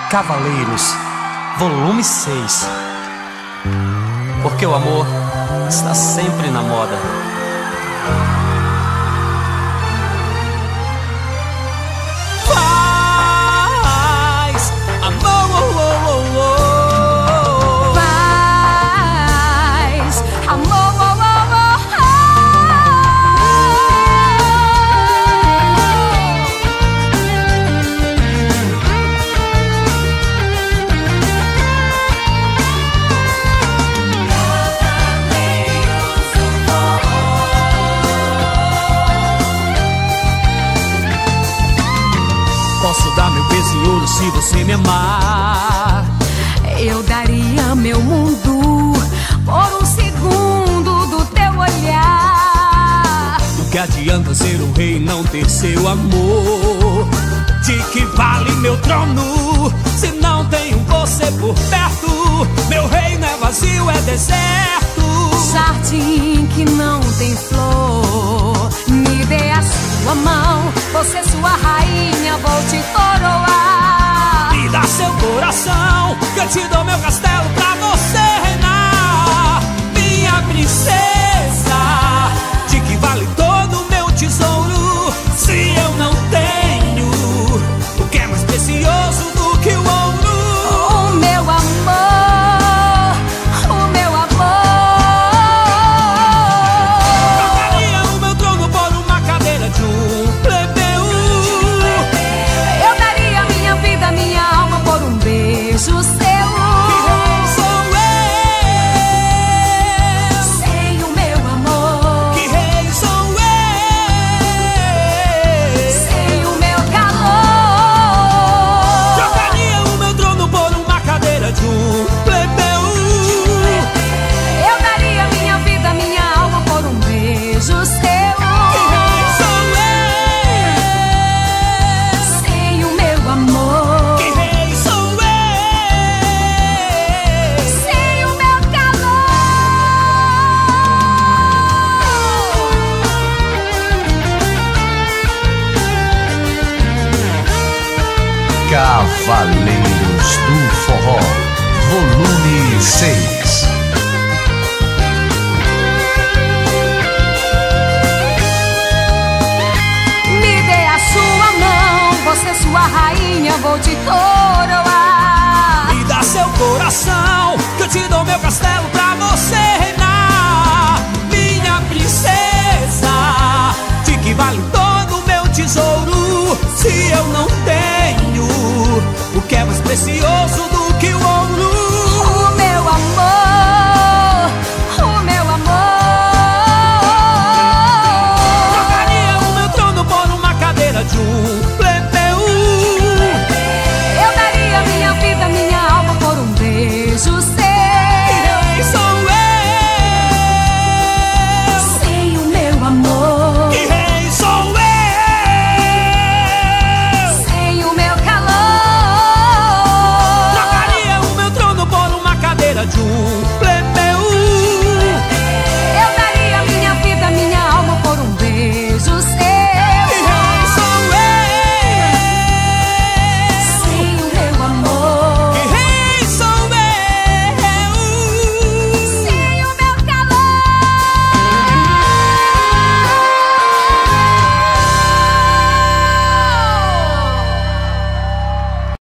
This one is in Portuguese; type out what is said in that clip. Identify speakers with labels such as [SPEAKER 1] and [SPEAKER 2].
[SPEAKER 1] Cavaleiros, volume 6. Porque o amor está sempre na moda. Faz amor,
[SPEAKER 2] faz amor.
[SPEAKER 1] Posso dar meu peso em ouro se você me amar.
[SPEAKER 2] Eu daria meu mundo por um segundo do teu olhar.
[SPEAKER 1] O que adianta ser um rei e não ter seu amor? De que vale meu trono se não tenho você por perto? Meu reino é vazio, é deserto.
[SPEAKER 2] Jardim que não tem flor, me dê a sua mão, você sua rainha, vou te coroar.
[SPEAKER 1] Me dá seu coração, que eu te dou meu castelo pra você reinar. Minha princesa, de que vale todo o meu tesouro se eu não tenho o que é mais precioso do que o ouro?
[SPEAKER 2] O meu amor, o meu amor.
[SPEAKER 1] Trocaria o meu trono por uma cadeira de um plebeu.
[SPEAKER 2] Eu daria minha vida, minha alma por um beijo seu.
[SPEAKER 1] Que rei sou eu?
[SPEAKER 2] Sem o meu amor,
[SPEAKER 1] Que rei sou eu?
[SPEAKER 2] sem o meu calor.
[SPEAKER 1] Trocaria o meu trono por uma cadeira de um plebeu.
[SPEAKER 2] Eu daria minha vida, minha alma por um beijo seu.
[SPEAKER 1] Que rei sou eu?
[SPEAKER 2] Sem o meu amor,
[SPEAKER 1] Que rei sou eu?
[SPEAKER 2] sem o meu calor.
[SPEAKER 3] Cavaleiros do Forró, volume 6.
[SPEAKER 2] Me dê a sua mão, você sua rainha, vou te coroar.
[SPEAKER 1] Me dá seu coração, que eu te dou meu castelo pra você reinar. Minha princesa, de que vale todo o meu tesouro se eu não tenho o que é mais precioso do